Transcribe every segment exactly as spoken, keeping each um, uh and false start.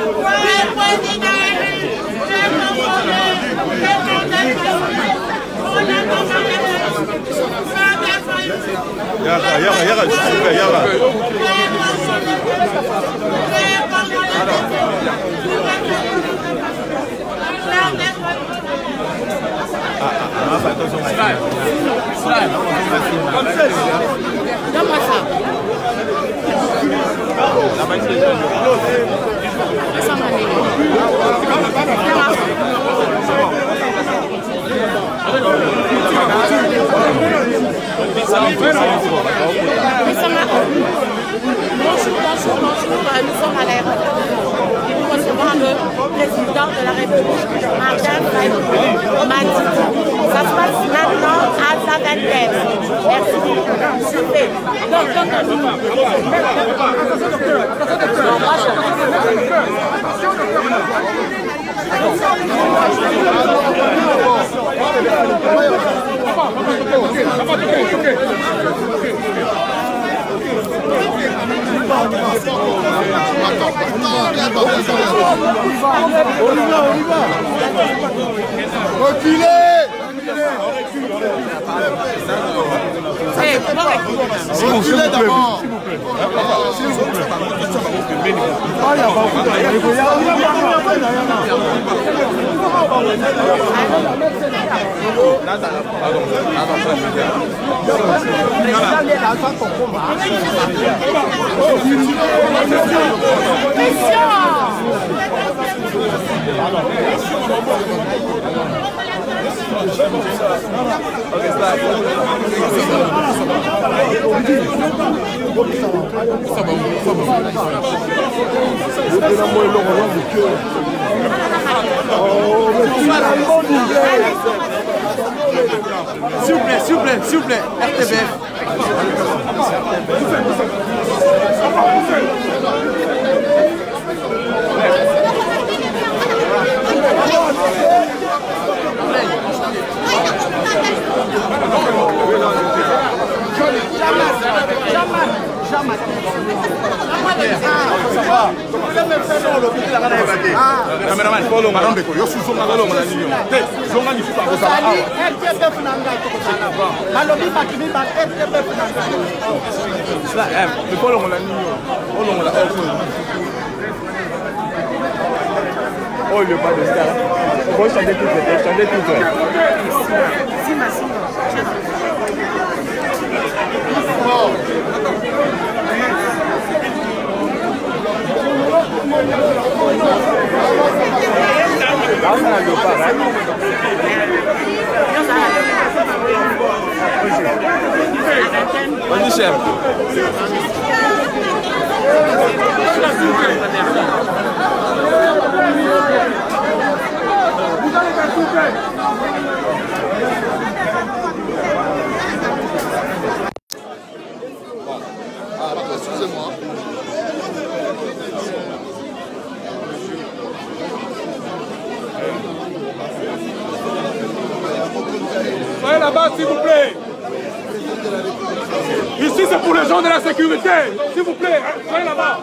Yara, Yara, Yara, s'il vous plaît, Yara. Ah, ah, ah, attention. Donne-moi ça. Ça m'a mis. Bonjour, bonjour, bonjour. Nous sommes à l'aéroport. Nous recevons le président de la République, Martin Fayoum. M'a dit, ça se passe maintenant à Zaventem. Merci beaucoup. Super. Donc, donc, non, moi, Reculez! Reculez d'abord! S'il vous plaît. S'il vous plaît, s'il vous plaît, s'il vous plaît, R T B F. Oh, il n'est pas de star. On va changer tout le temps, changer tout le temps. Vas-y, chef. Excusez-moi. Soyez là-bas, s'il vous plaît. Ici, c'est pour les gens de la sécurité. S'il vous plaît, soyez là-bas.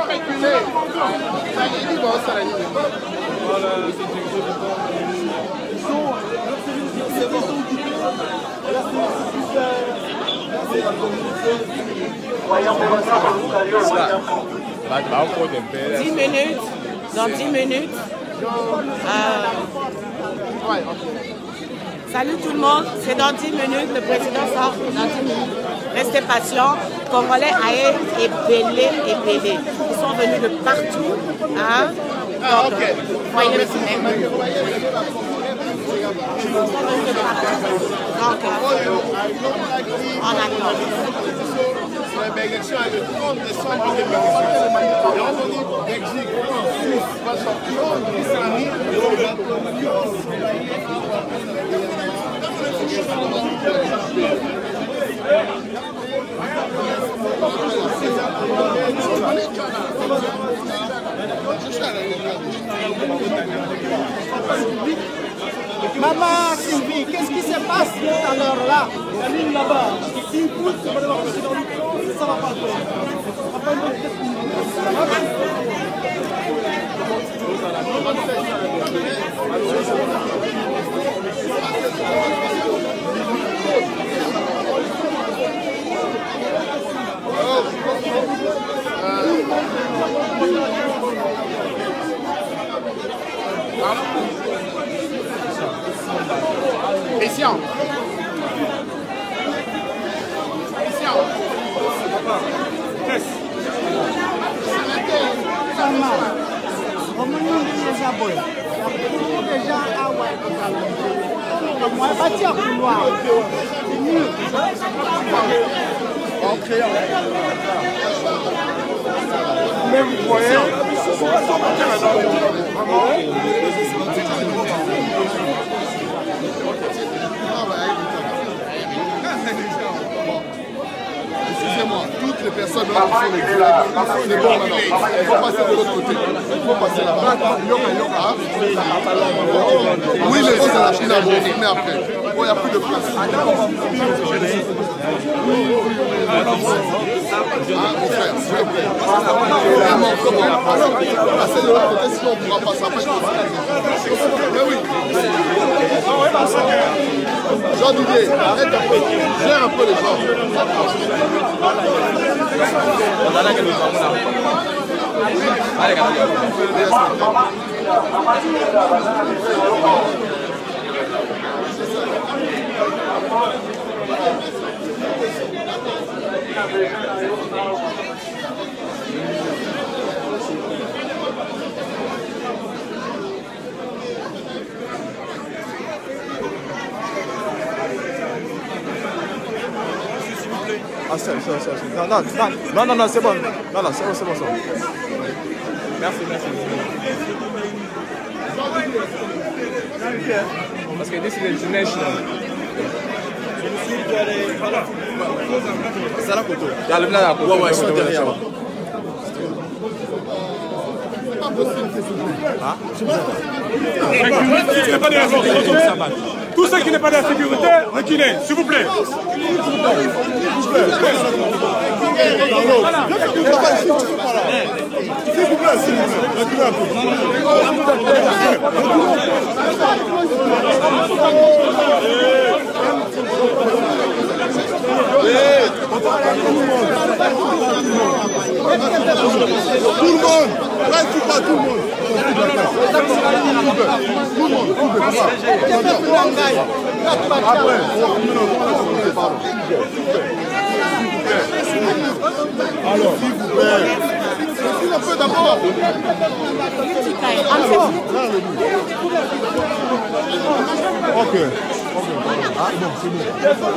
dix minutes, dans dix minutes. Euh, salut tout le monde, c'est dans dix minutes, le président sort dans dix minutes. Restez patients, Congolais Aïe et Bélé et Bélé. Ils sont venus de partout. Hein? Donc, okay. Voyez le cinéma. Ils sont venus de partout. Donc, on attend. L'élection est le trente décembre deux mille dix-huit. Et on dit Belgique, Suisse, va sortir, Israël, Maman Sylvie, qu'est-ce qui se passe tout à l'heure là? La ligne là-bas, s'il pousse, ça va devoir passer dans le temps, ça va pas le faire. Christian. Christian. Yes. Déjà, ah ouais, moi, bâtir couloir. C'est mieux. En créant. Mais vous voyez, Excusez-moi, toutes les personnes là qui sont les villages, c'est bon maintenant. Il faut passer de l'autre côté. Il faut passer là-bas. Hein? Oui, mais c'est la Chine à bon, mais après. Bon, il n'y a plus de place. Hein, mon frère, s'il te plaît. Vraiment, comment? Passez de l'autre côté, sinon on ne pourra pas s'appeler. Mais oui. Jean-Didier, arrête un peu. Gère un peu les gens. Ah, c'est ça, c'est ça. Non, non, non, non, non, c'est bon. Non, non, c'est bon, c'est bon, c'est bon. Merci, merci. Parce que this is international. C'est la photo. Il y a le blanc à côté. Ouais, ouais, ils sont derrière. Tout ce qui n'est pas de la sécurité, reculez, s'il vous plaît. Tout le monde, reste pas tout le monde. Tout le monde, alors, s'il vous plaît. Un peu d'abord. Ok. Ah, non, c'est bon.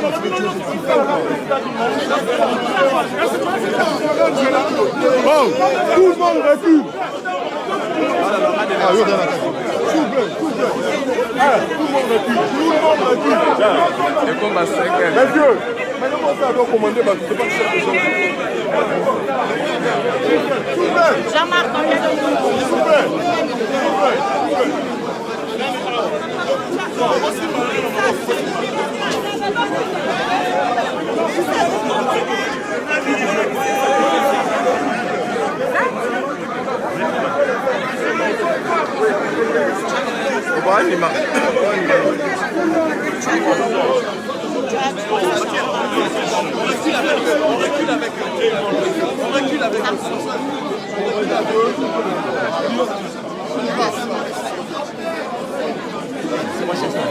Oh, tout le monde recule. Ah, oui, on a la tête. S'il vous plaît, s'il vous plaît. Ah, tout le monde recule. Tout le monde recule. Et comme à cinq heures. Monsieur, mais comment ça doit commander parce que c'est pas le chef de zone. S'il vous plaît. Jean-Marc, combien de S'il vous plaît. S'il vous plaît. On recule avec eux. On recule avec eux. C'est moi, chef.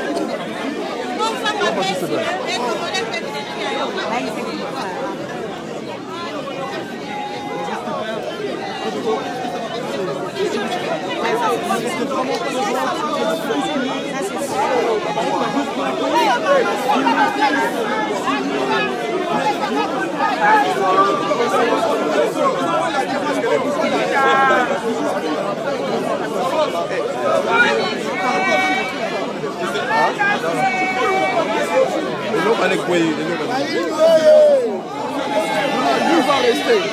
Il va rester.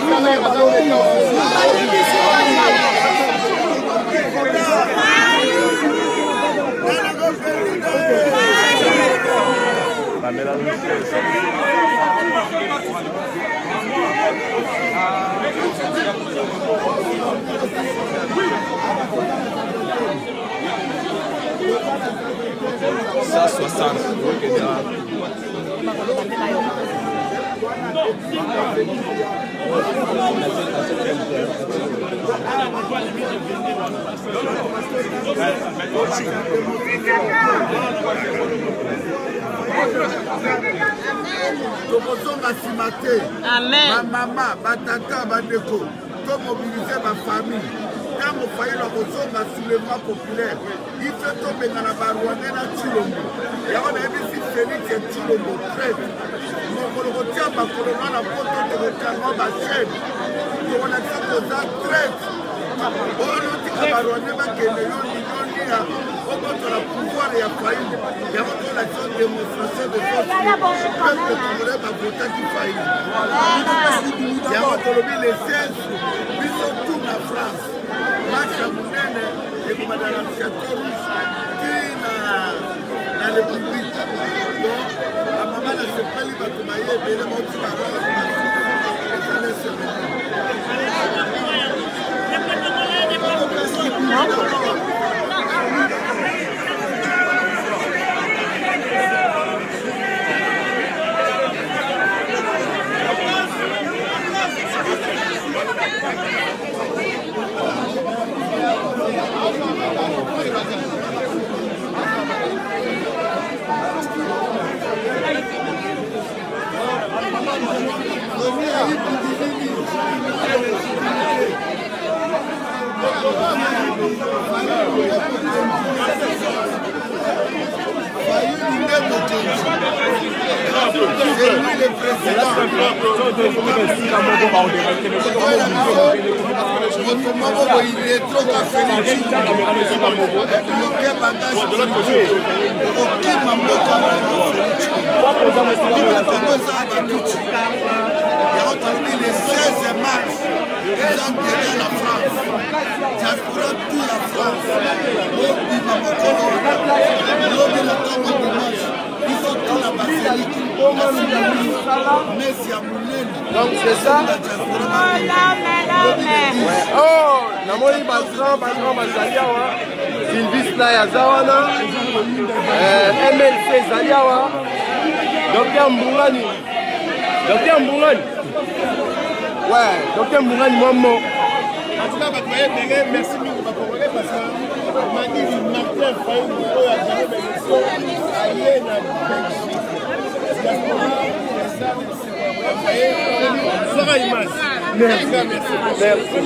cent soixante. tokozonga nsima te bamama batata bandeko tomobilize bafamille ntango fayelo akozonga soulèvement populaire ife tobengana barwandais na Tshilombo yango nayebisi Félix Tshilombo traite mokolo kotia makolo nga na poto tokokanga bachene tokolakisa koza traite oyo tika barwandais bakende yoniyonia okotola pouvoir ya faille yango tolakisa démonstration de force peuple congolais bavotaki faille yango tolobi le seize biso tout na France match ya monene ekomata na chateau rouge ti na république donc bamama na sepeli bato baye ebele bauti baroa ezala semene le seize mars, ils ont gagné la France. Diaspora tout la France. L'Obi Mamokolo, l'Obi la tombe dimanche. Ils ont tout la basilique. Messi à Moulin. Donc c'est ça. Oh, namoni bazran bazran bazaliawa. Sylvie Sly Azawana. M L C Zaliawa. Docteur Mbungani. Docteur Mbungani. Ouais, Docteur Mbungani Momo. En tout cas, merci beaucoup pour parce que m'a dit Martin Faye, il a jamais bénéficié à Yéna Belgique. Sera image. Merci. Merci.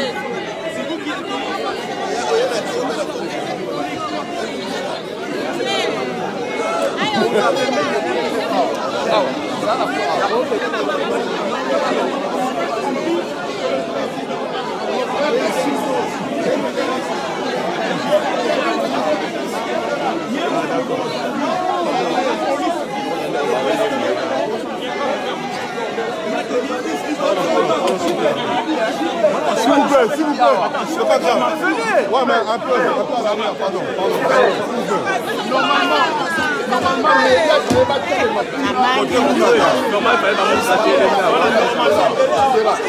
S'il vous plaît, s'il vous plaît. C'est pas grave. Ouais, mais un peu, un peu à l'arrière, pardon. Normalement, normalement, les gars, je vais battre le matin. Normal, il fallait pas me saquer. C'est là.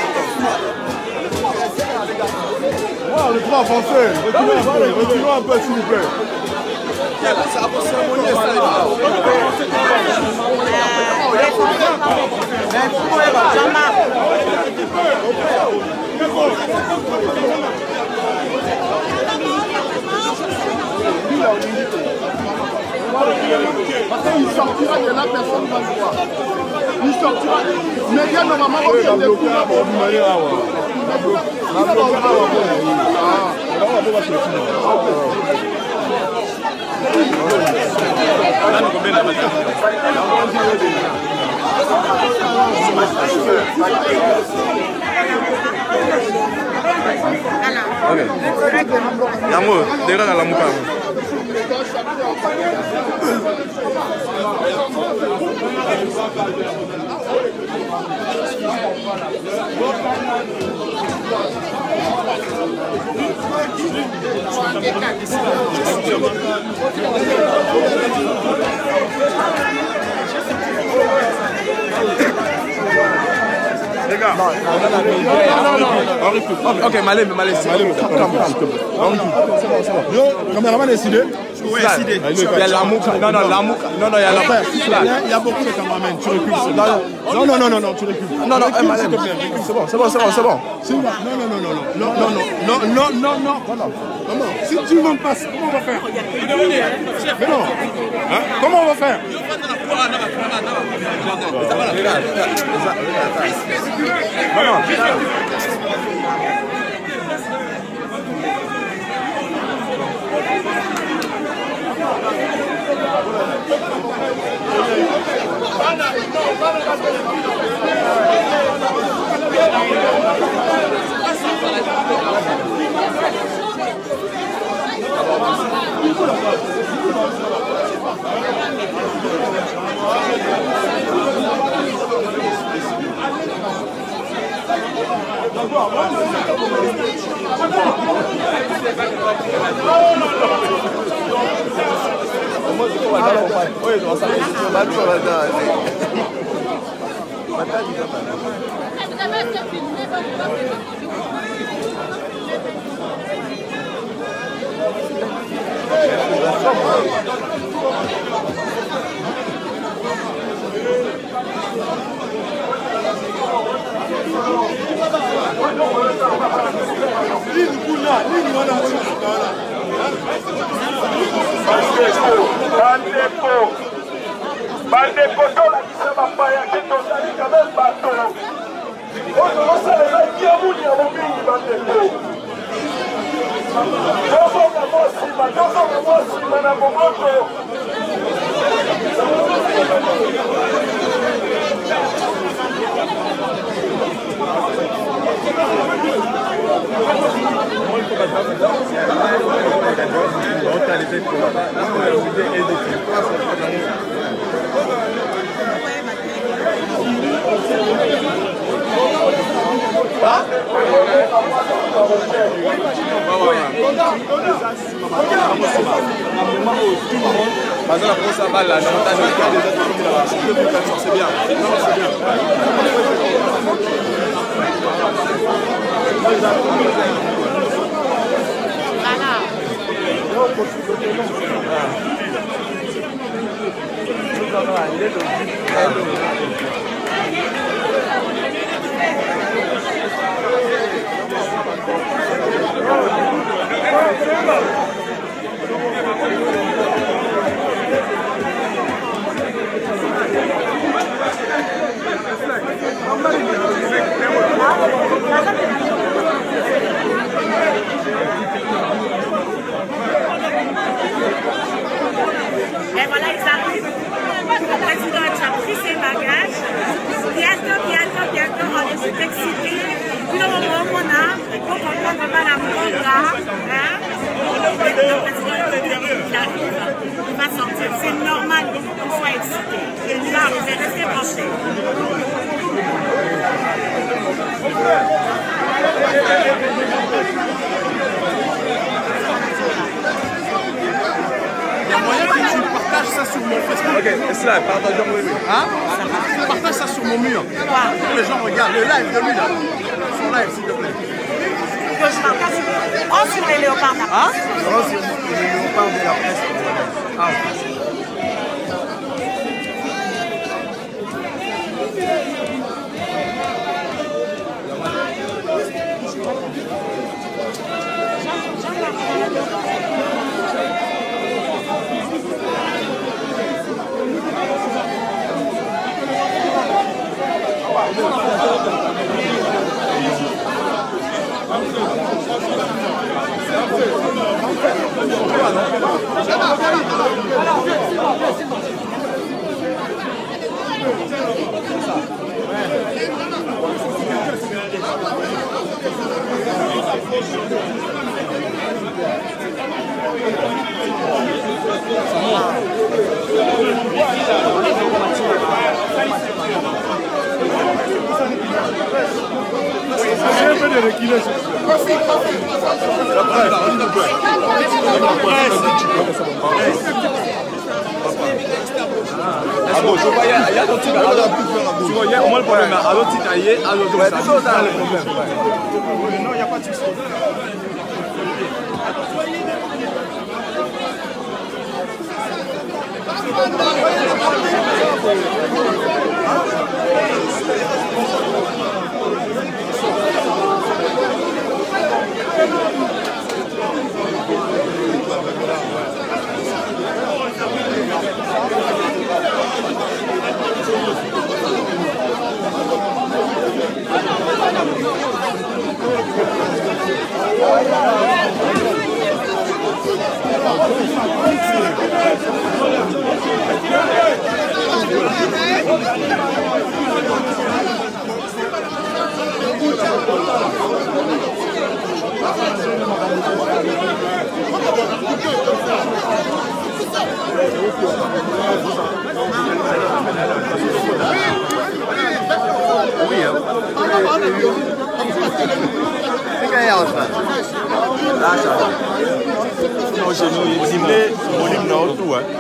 Ouais, le droit avancé. Reculons un peu, reculons un peu, s'il vous plaît. Ça va cérémonier, ça. Jean-Marc. Parce qu'il sortira de là, personne ne va le voir. Il sortira. Mais il y a normalement un peu de couleurs. Okay. Yango, dega la muka. Les gars. Non, non, non, non. On recule. Ok, Malé, Malé, c'est bon. Calme, calme, s'il te plaît. On recule. C'est bon, c'est bon. Yo, caméraman décidé. Oui, décidé. Il y a l'amour. Non, non, l'amour. Non, non, il y a l'amour. Il y a beaucoup de caméramans. Tu recules. Non, non, non, non, non, tu recules. Non, non, Malé, s'il te plaît. C'est bon, c'est bon, c'est bon, c'est bon. Non, non, non, non, non, non, non, non, non, non, non. Comment? Si tu m'en passes, comment on va faire? Mais non. Comment on va faire? C'est bien. Et voilà, ils arrivent. Le président a pris ses bagages. Bientôt, bientôt, bientôt, on est tout excités. Puis au moment où on a, pour comprendre vraiment la programme, hein, le président il arrive, il va sortir. C'est normal qu'on soit excité. Et là, vous êtes restés branchés. Il y a moyen que tu partages ça sur mon Facebook. Ok, c'est là, partage mon mur. Hein? Tu partages ça sur mon mur. Pour que les gens regardent le live de lui là. Son live, s'il te plaît. Que je partage sur, oh, sur les léopards. Hein? Non, sur les léopards de la presse. Ah, ok. je voyais, il y a d'autres titres. Tu voyais, au moins le problème, à l'autre titre, il y a d'autres titres. C'est ça le problème. Non, il n'y a pas de souci. Non, chez nous, il ciblé volume non tout. Hein.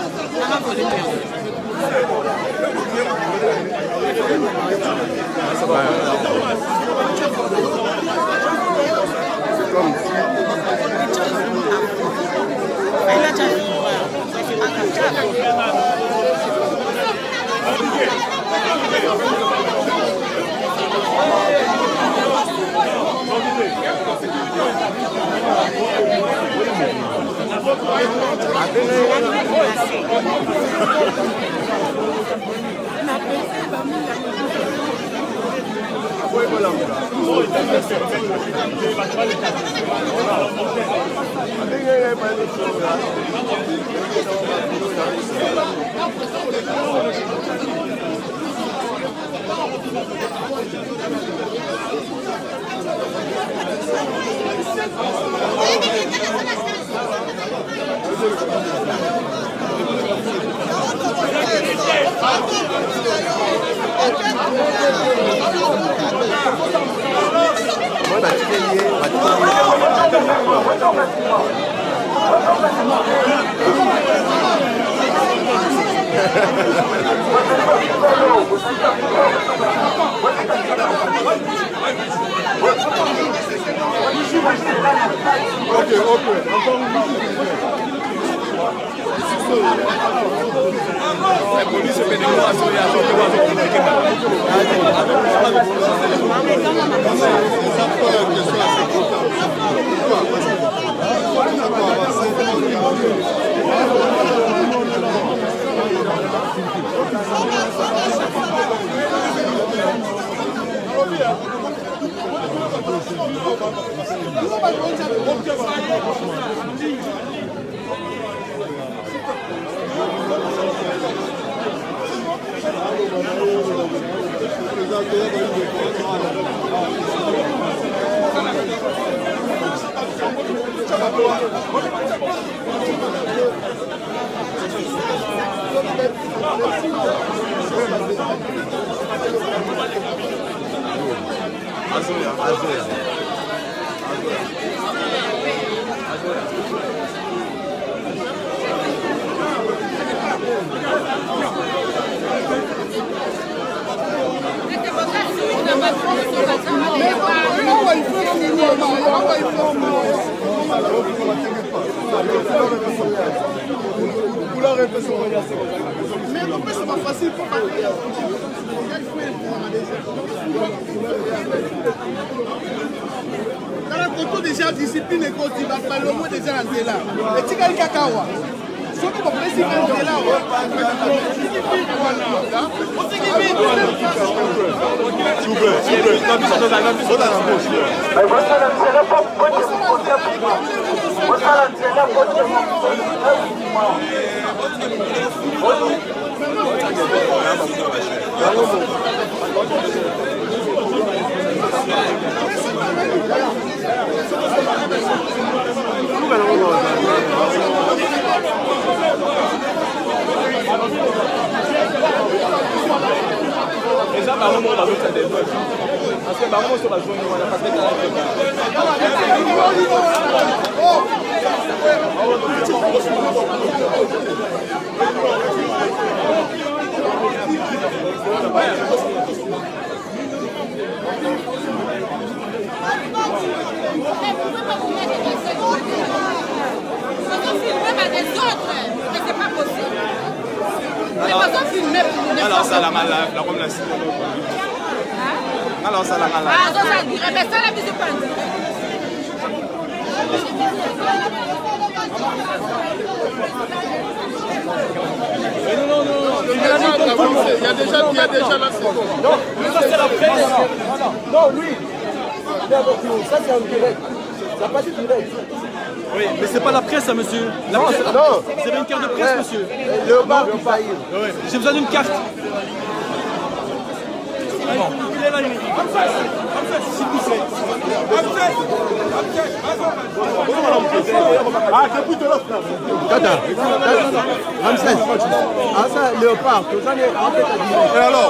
Ok, ok. Encore une La police fait des lois sur les agents qui vont communiquer. Azoya, Azoya. Mais en plus, c'est pas facile pour parler. Quand la photo déjà discipline et quand il va pas le moins déjà en là. Et tu as le cacao. Ce qui va presser quand il est là. S'il vous plaît, s'il vous déjà, par moment, on va l'autre des deux. Parce que par moment, sur la zone, on va passer dans la contre. Mais c'est pas possible. Mais pas qu'on filme pour alors ça la malade, la comme la cible. Alors ça la malade. Ah, ça ça dirait, mais ça la mise pas dire. Non, non, non, non. Il y a déjà, il y a déjà la seconde. Non, ça c'est la presse. Non, non, non, lui. Ça c'est un direct. Ça passe direct. Oui, mais c'est pas la presse, hein, monsieur. La presse, non, c'est une carte de presse, ouais, monsieur. Léopard, Léopard. Ouais. J'ai besoin d'une carte. Bon. Il est là, il est là. S'il vous plaît. Ah, c'est plus de l'autre là. Tata, Ramsès. Ah, ça, Léopard. Et alors?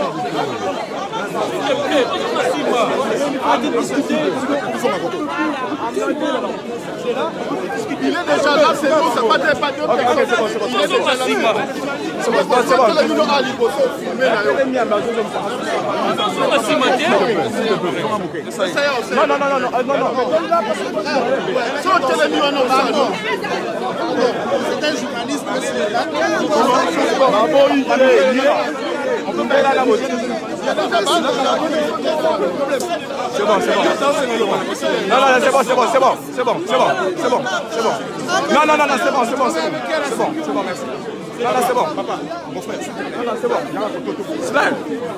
Il est déjà là, c'est bon, ça va pas de Il est déjà là. C'est bon, c'est bon. Non, non, non, non, non, non. C'est un journaliste. On peut pas aller à la moitié. C'est bon, c'est bon. Non, non, c'est bon, c'est bon, c'est bon, c'est bon, c'est bon, c'est bon, c'est bon. Non, non, non, non, c'est bon, c'est bon, c'est bon, c'est bon, c'est bon, merci. Non, non, c'est bon, papa, mon frère. Non, non, c'est bon. Sven.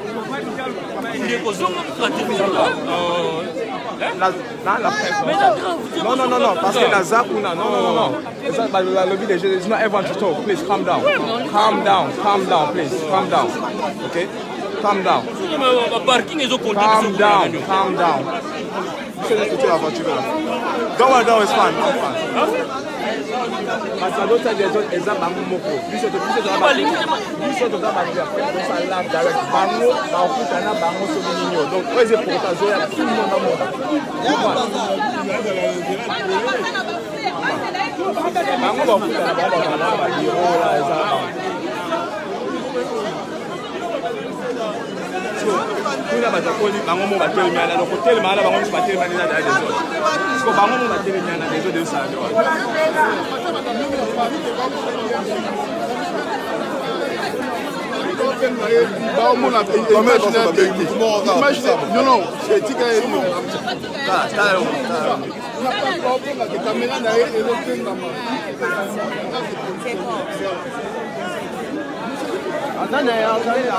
La, la, la presse. Non, non, non, non, parce que la zap ou non, non, non, non. Le village is not everyone to talk. Please calm down. Calm down, calm down, please. Calm down. Okay? Calm down. Calm down, calm down. Don't worry, don't, it's fine. I'm fine. Parce que l'autre side des autres, ils ont un moko. Lui, c'est de plus de la batterie. Lui, c'est de la batterie. Après, on s'en lave direct. Bango, bango, tana, bango, sominino. Donc, eux, ils pour ta zoé, tout le monde dans le monde. Bango, bango, tana, bango, tana, bango, là, ça. Nous là, bango, bango, mon bateau, mais là, le côté, le malade, bango, mon bateau, mais là, des autres. Parce que bango, mon bateau, mais là, des autres de ça. Non, non, c'est Tika et nous. La caméra n'a rien évoqué dans moi. Attendez, attendez,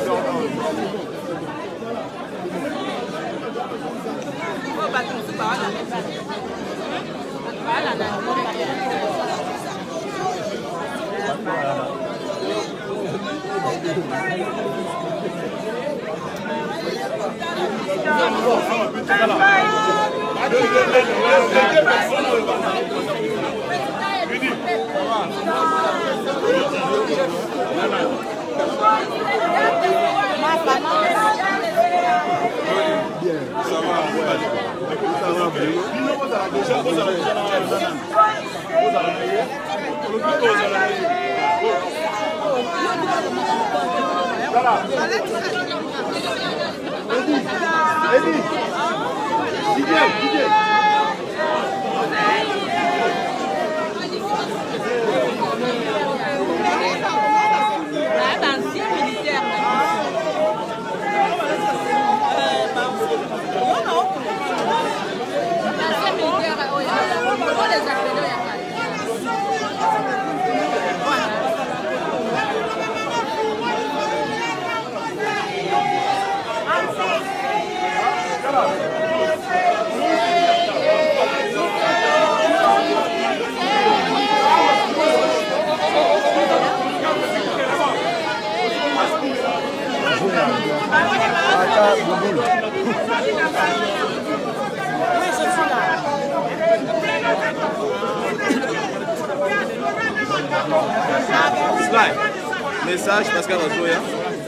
Eddie, Didier, Didier. Slide. Message Pascal Azoya.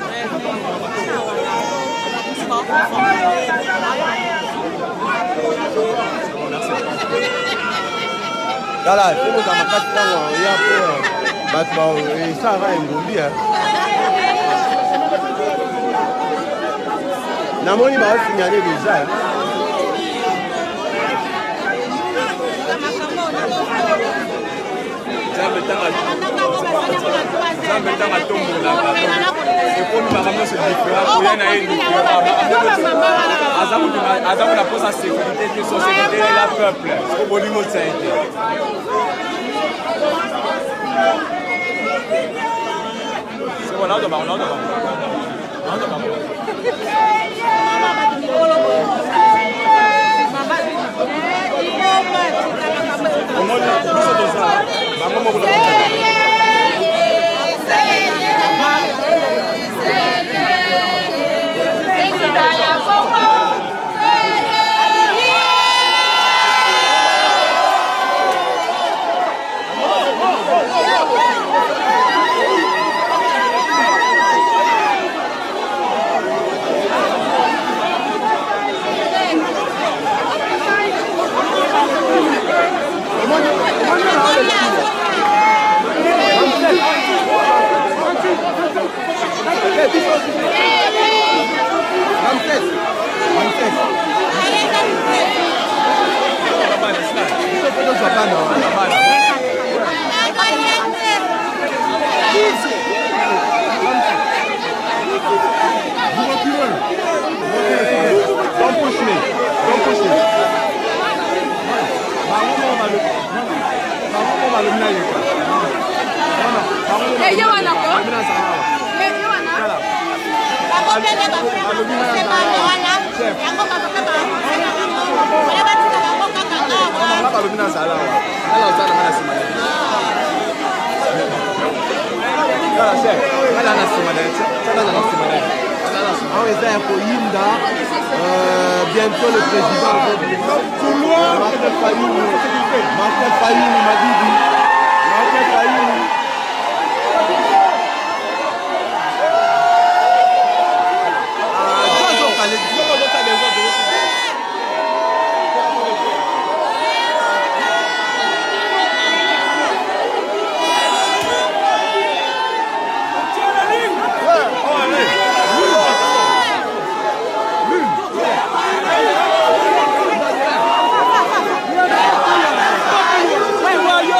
Voilà, il faut que vous ayez un peu de ça va être namoni ba signalé déjà. la pose à sécurité que société et la peuple au niveau de ça. C'est bon, là on va, là on va. Don't push me. Don't push me. Hey, you wanna go? Hey, you wanna? Ako pwede ba? Kasi ba na? Ako ba ba ba? Wala ba sila ako kakagawa? Wala ba lubina sala? Wala sana mana simana. Wala chef. Wala na simana. Wala na simana. On est là pour Yinda. Euh, bientôt le président Martin Fayoulou, Martin Fayoulou m'a dit, Martin Fayoulou. Yo!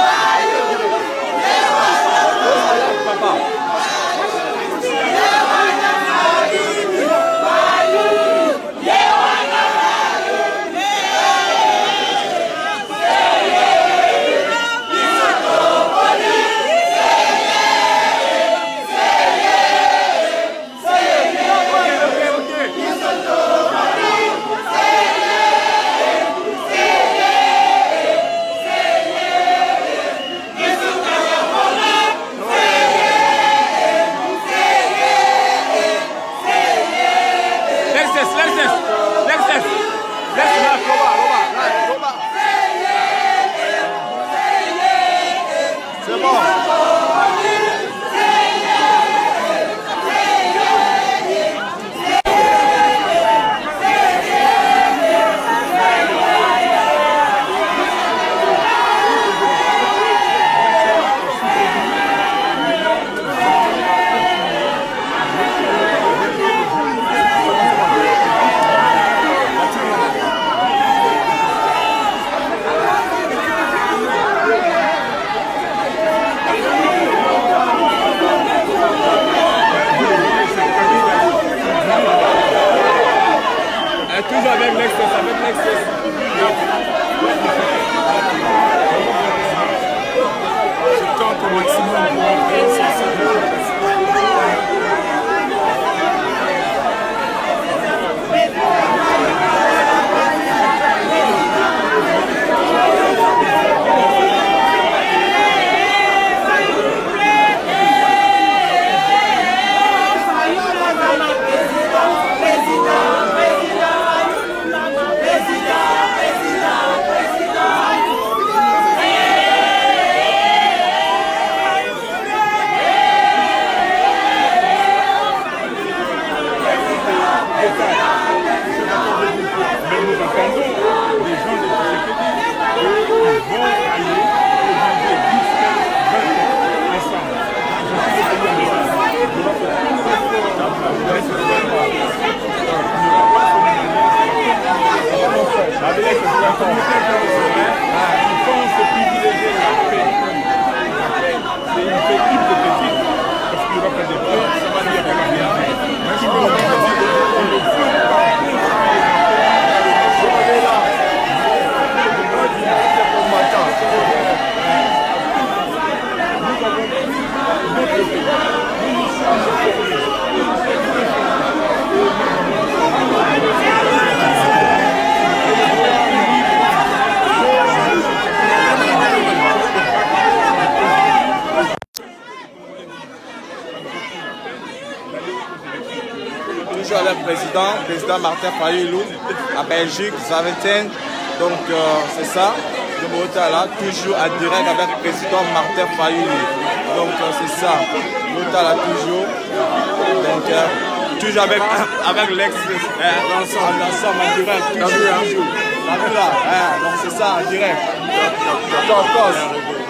président, président Martin Fayoulou, à Belgique, Zaventem. Donc euh, c'est ça, de Botala, toujours à direct avec le président Martin Fayoulou. Donc euh, c'est ça, Botala toujours. Donc euh, toujours avec, avec l'ex, hein, l'ensemble, l'ensemble en direct, toujours, toujours. Là, hein, donc c'est ça, en direct. Of course.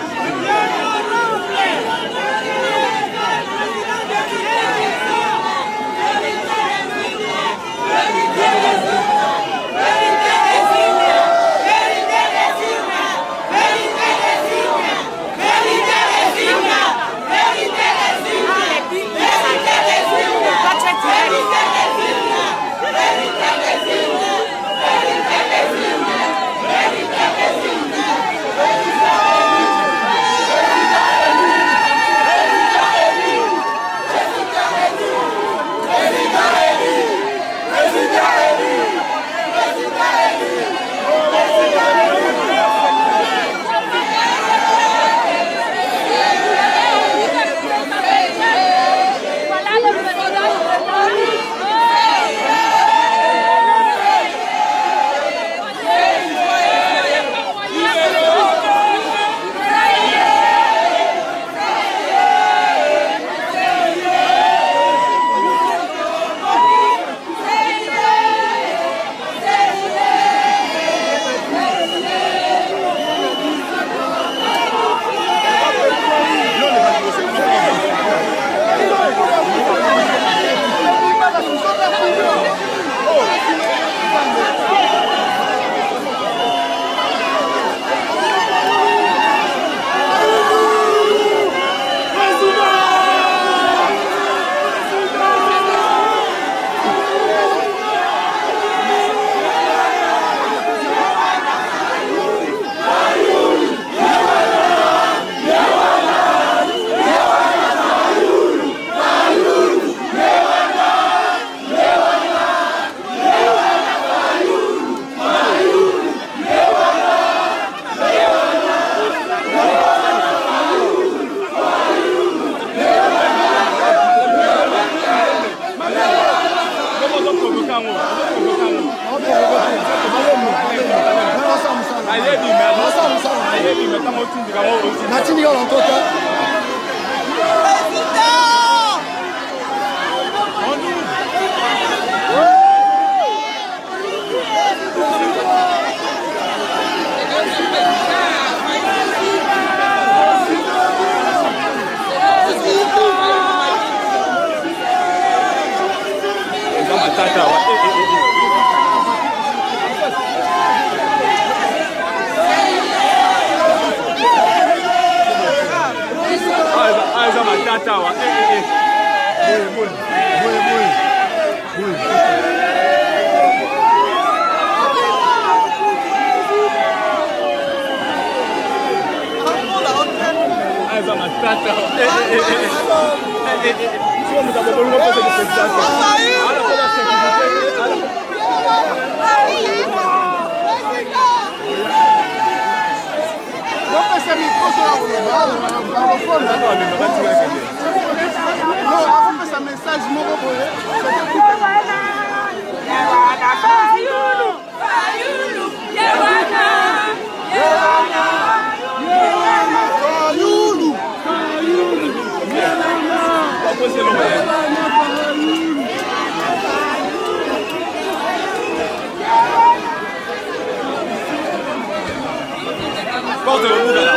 Porte le bout de là.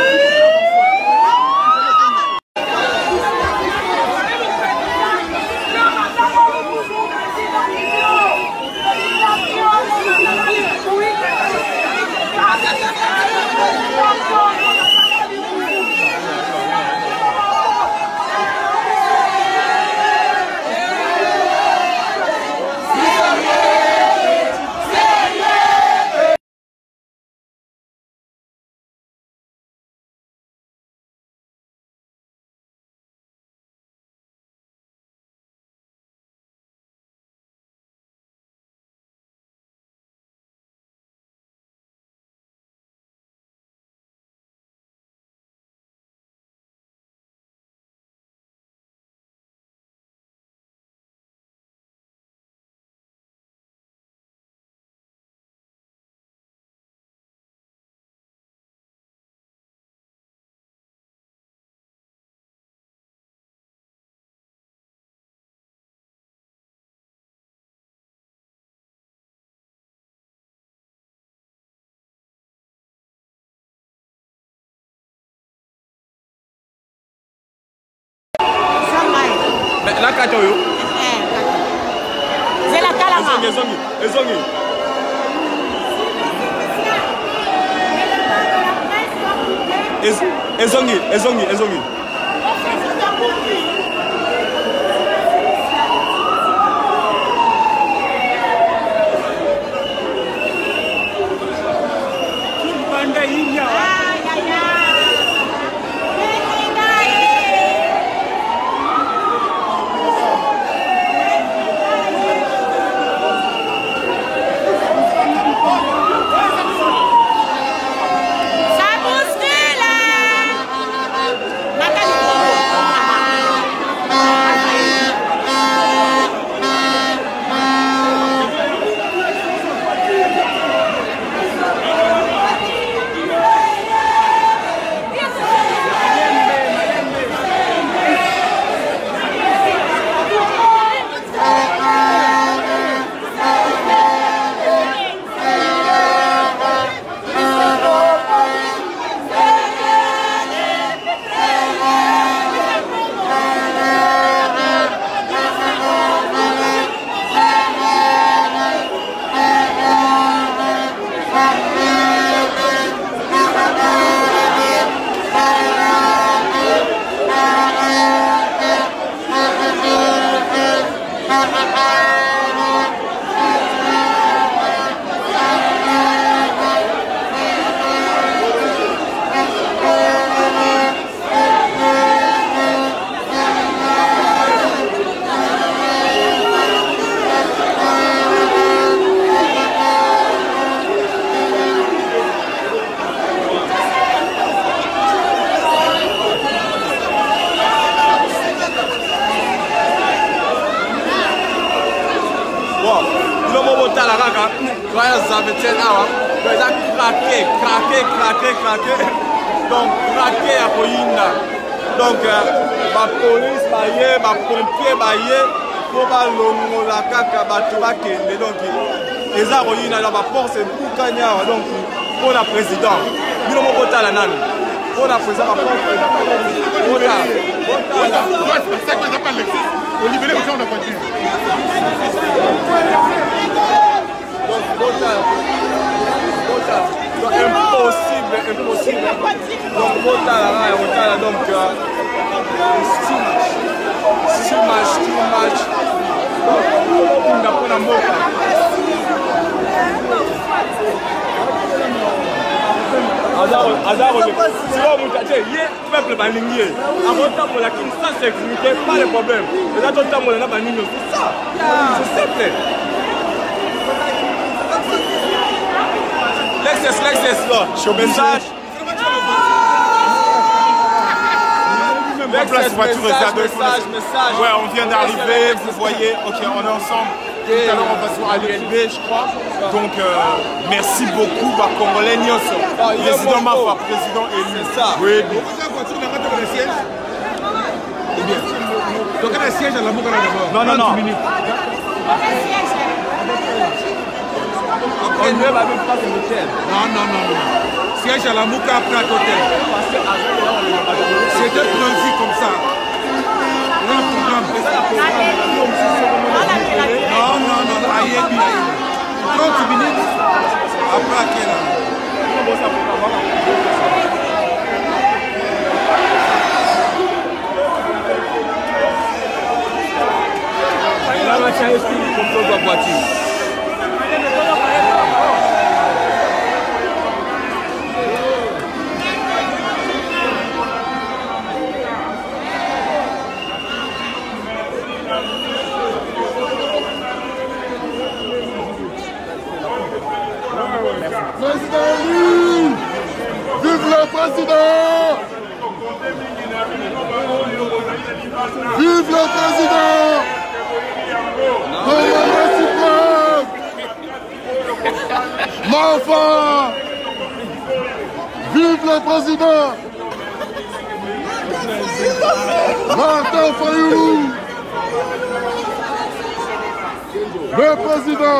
kata oyo. Eh. Zela kalanga. Ezongi, ezongi. Ezongi, ezongi, ezongi. Craqué, craqué, craqué. Donc, craqué à Koyinda. Donc, ma police, ma yé, ma pompier, ma yé, pour ma longo, la caca, ma tubac, et donc, les Aroyina, la force, et tout gagnant. Donc, pour la présidente, nous n'avons pas la nan. Pour la présidente, la force, pour la. C'est ça que j'appelle Lexis. Au niveau des gens de la voiture. Donc, impossible, impossible. Donc, Botala, donc, six matchs, six matchs. Donc, on a pris un mot. Azar, c'est là où on a dit, peuple balingué. Avant temps pour la King, ça c'est sécurité, pas de problème. Les autres temps, on a pas c'est ça. C'est simple. Lexus, Lexus, là. Message. Lexus, voiture réservée. Message, message. Ouais, on vient d'arriver, vous voyez. Ok, on est ensemble. Tout à l'heure, on va sur A L B, je crois. Donc, euh, merci beaucoup, bah, Congolais Nyoso. Président Mafa, président élu. C'est ça. Oui. La voiture, on a le siège. Eh bien. Donc, on a le siège à la Mouka d'abord. Non, non, non. On ne va même pas se l'hôtel. Non, non, non, non. Siège à la Mouka après à l'hôtel. C'était prévu comme ça. On a un programme. Non, non, non, aïe, trente minutes après à quelle heure? Là, on va changer ce contrôle de la voiture. Président élu! Vive le président! Vive le président! Non, réciproque! Mafa! Vive le président! Martin Fayoulou! Le président!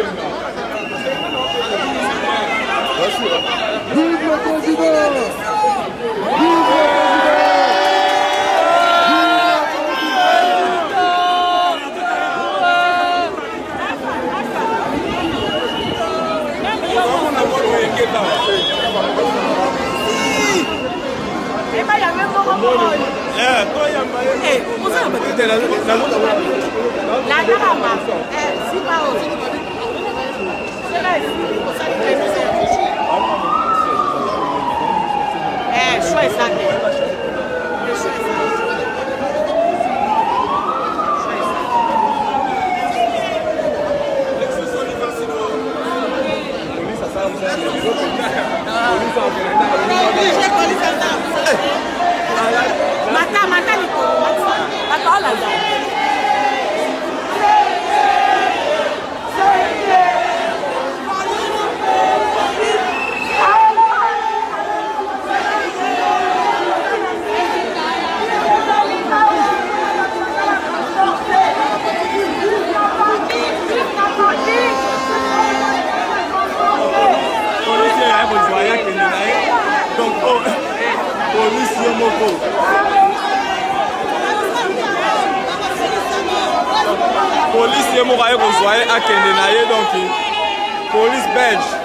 Vive le président! Mata, mata, mata, olha lá. Police est mort à Kende na ye donc police belge.